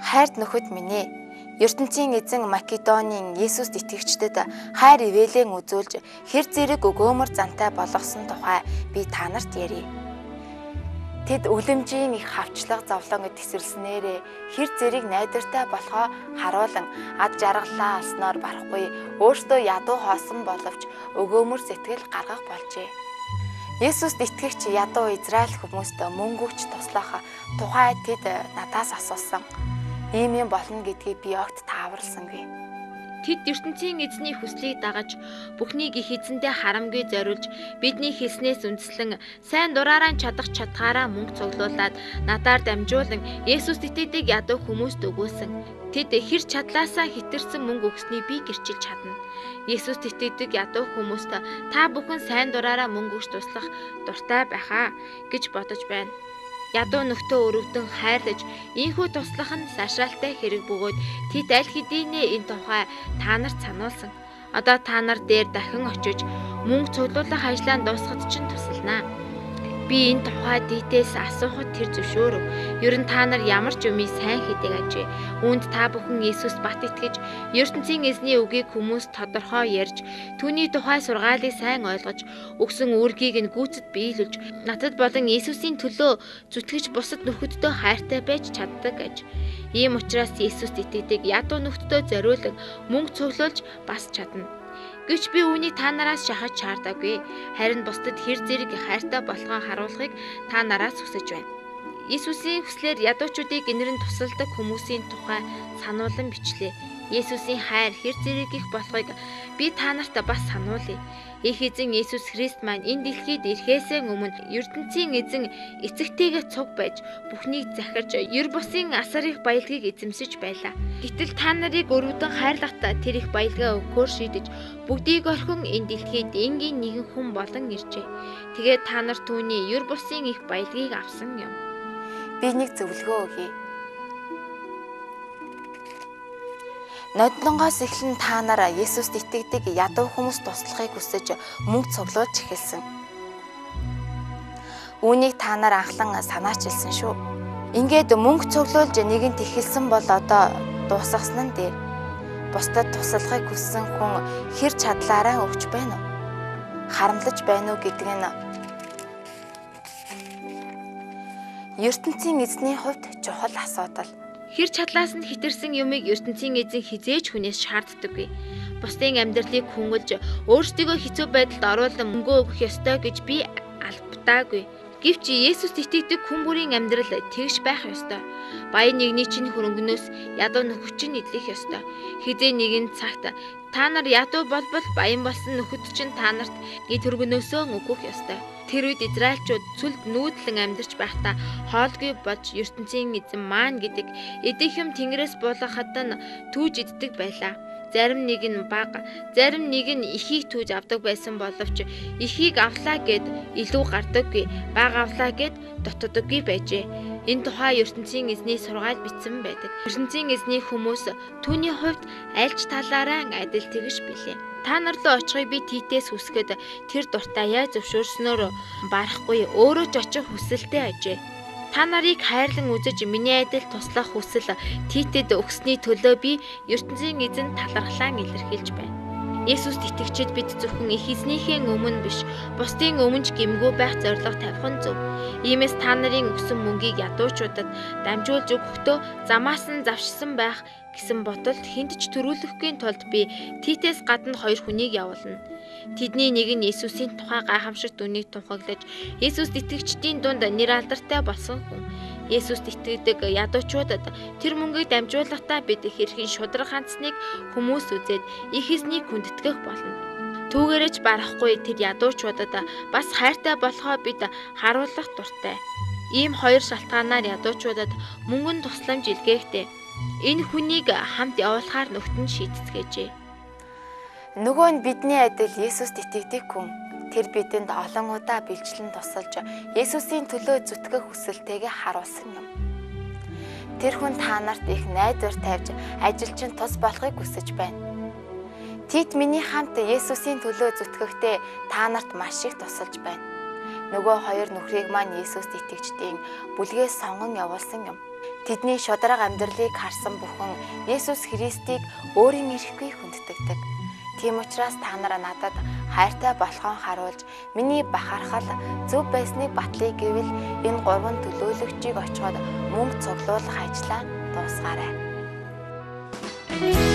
Хайрт нөхөд минь ээ, ертөнцийн эзэн Македонийн Есүст итгэгчдэд хайр ивэлэн үзүүлж хэр зэрэг өгөөмөр зантай болгосон тухай би та нарт ярив. Тэд үлэмжийн их хавчлага зовлон тесрэлснээрээ хэр зэрэг найдвартай болохоо харуулan ад жаргалаа алснаар барахгүй өөртөө ядуу хоосон боловч өгөөмөр сэтгэл гаргах болжээ. Есүст итгэгч ядуу Израиль хүмүүст мөнгө өгч туслах тухай тэд надаас асуусан. Ийм юм болно гэдгийг би огт тааварласангүй. Тэд ертөнцийн эзний хүслийг дагаж бүхнийг их эзэндээ харамгүй зориулж бидний хэлснээс үндэслэн сайн дураараа чадах чадхаараа мөнгө цуглуулад надаар дамжуулан Есүст итгэдэг ядуу хүмүүст өгүүлсэн. Тэд хэр чадлаасаа хэтэрсэн мөнгө өгснийг би гэрчилж чадна. Есүст итгэдэг ядуу хүмүүст та бүхэн сайн дураараа мөнгө өгч туслах дуртай байхаа гэж бодож байна. Ядуу нөхдөө өрөвдөн хайрлаж ийхүү туслах нь сашаалтай хэрэг бөгөөд тэд аль хэдийнэ энэ тухай та нарт сануулсан. Одоо та нар дээр дахин очиж мөнгө цуглуулах ажлаа дуусгад ч тусалнаа. Би энэ тухай дийдээс асуухад тэр зөвшөөрөв. Ер нь та нар ямар ч юмыг сайн хийдэг ажээ. Үүнд та бүхэн Есүст бат итгэж, ертөнцийн эзний үгийг хүмүүст тодорхой ярьж, түүний тухай сургаалыг сайн ойлгож, өгсөн үүргийг нь гүйцэд биелүүлж, надад болон Есүсийн төлөө зүтгэж бусад нөхөддөө хайртай байж чаддаг гэж. Ийм учраас Есүст итгэдэг ядуу нөхдөдөө зориулан мөнгө цуглуулж бас чадна. Гэвч би үүнийг та нараас шахаж чаардаггүй. Харин бусдад хэр зэрэг хайртай болохоо харуулахыг та нараас хүсэж байна. Есүсийн хүслээр ядуучуудыг гэнэрэн тусалдаг хүмүүсийн тухай сануулan бичлээ. Есүсийн хайр хэр зэрэг их болохыг би та нарт бас сануулъя. Их эзэн Есүс Христ маань энэ дэлхийд ирэхээс өмнө ертөнцийн эзэн эцэгтэйгээ цуг байж бүхнийг захирж ер бусын асар их баялагийг эзэмсэж байлаа. Гэтэл та нарыг өрөвдөн хайрлахдаа тэр их баялгаа өгөхөөр шийдэж бүгдийг орхин энэ дэлхийд энгийн нэгэн хүн болон иржээ. Тэгээд та нар түүний ер бусын их баялагийг авсан юм. Би нэг зөвлөгөө өгье. Нодлонгоос эхлэн та нараа Есүст итгэдэг ядуу хүмүүс туслахыг хүсэж мөнгө цуглуулж эхэлсэн. Үүнийг та нар анхлан санаачилсан шүү. Ингээд мөнгө цуглуулж нэгэнт эхэлсэн бол одоо дуусгасан нь дээр. Бусдад туслахыг хүссэн хүн хэр чадлаараа өгч байна уу? Харамлаж байна уу гэдэг нь ертөнцийн эзний хувьд чухал асуудал. Хэр чадлаас нь хэтэрсэн юмыг ертөнцийн эзэн хизээж хүнээс шаарддаггүй. Бусдын амьдралыг хүнгэлж өөрсдийгөө хэцүү байдалд оруулан мөнгө өгөх ёстой гэж би албадаагүй. Гэвч Есүст итгэдэг хүн бүрийн амьдрал тэгш байх ёстой. Баян нэгний чинь хөрөнгнөөс ядуу нөхөд чинь эдлэх ёстой. Хизээ нэгэн цагт та нар ядуу болбол баян болсон нөхөд чинь та нарт эд хөрөнгнөөсөө өгөх ёстой. Тэр үед Израильчууд цүлд нүүдлэн амьдарч байхдаа хоолгүй болж ертөнцийн эзэн маань гэдэг эдэх юм тэнгэрээс буулгахад нь түүж иддэг байлаа. Зарим нэг нь бага, зарим нэг нь ихийг түүж авдаг байсан боловч ихийг авлаа гэд илүү гардаггүй, бага авлаа гэд дутдаггүй байжээ. Энэ тухай ертөнцийн эзний сургаал бичсэн байдаг. ертөнцийн эзний хүмүүс түүний хувьд альж талаараа адил тэгш билээ. Та нар руу очихыг би Титээс хүсгэд тэр дуртаяа зөвшөөрснөөр барахгүй өөрөө ч очих хүсэлтэй ажээ. Та нарыг хайрлан үзэж миний адил туслах хүсэл Титэд өгсөний төлөө би ертөнцийн эзэн талархлаа илэрхийлж байна. Есүст итгэгчид бид зөвхөн их эзнийхээ өмнө биш, бусдын өмнө ч гэмгүй байх зорилго тавих нь зөв. Иймээс та нарын өгсөн мөнгийг ядуучуудад дамжуулж өгөхдөө замаас нь завшсан байх гэсэн боталд хүнд ч төрүүлэхгүй тулд би Титээс гадна 2 хүнийг явуулна. Тэдний нэг нь Есүсийн тухай гайхамшигт үнийг тунхаглаж, Есүст итгэгчдийн дунд нэр алдартай болсон хүн. Есүст итгэдэг ядуучуудад тэр мөнгийг дамжуулахдаа бид хэрхэн шудраг хандсныг хүмүүс үзээд их эзнийг хүндэтгэх болно. Түүгээрэж барахгүй тэр ядуучуудад бас хайртай болохоо бид харуулах дуртай. Ийм 2 шалтгаанаар ядуучуудад мөнгөн тусламж илгээхдээ энэ хүнийг хамт явуулахаар нөхд нь шийдэцгээжээ. Нөгөө нь бидний адил Есүст итгэдэг хүн. Тэр бидэнд олон удаа бэлжлэн тусалж Есүсийн төлөө зүтгэх хүсэлтэйгээ харуулсан юм. Тэр хүн та нарт их найдвар тавьж ажилчин тус болохыг хүсэж байна. Тит миний хамт Есүсийн төлөө зүтгэхдээ та нарт маш их тусалж байна. Нөгөө хоёр нөхрийг маань Есүст итгэждийн бүлгээс сонгон явуулсан юм. Тэдний шударга амьдралыг харсан бүхэн Есүс Христийг өөрийн ирэхгүй хүндэтгдэг. Тийм учраас та нараа надад хайртай болохоо харуулж миний бахархал зөв байсныг батлая гэвэл энэ 3 төлөөлөгчийг очиход мөнгө цуглуулах ажлаа дуусгаарай.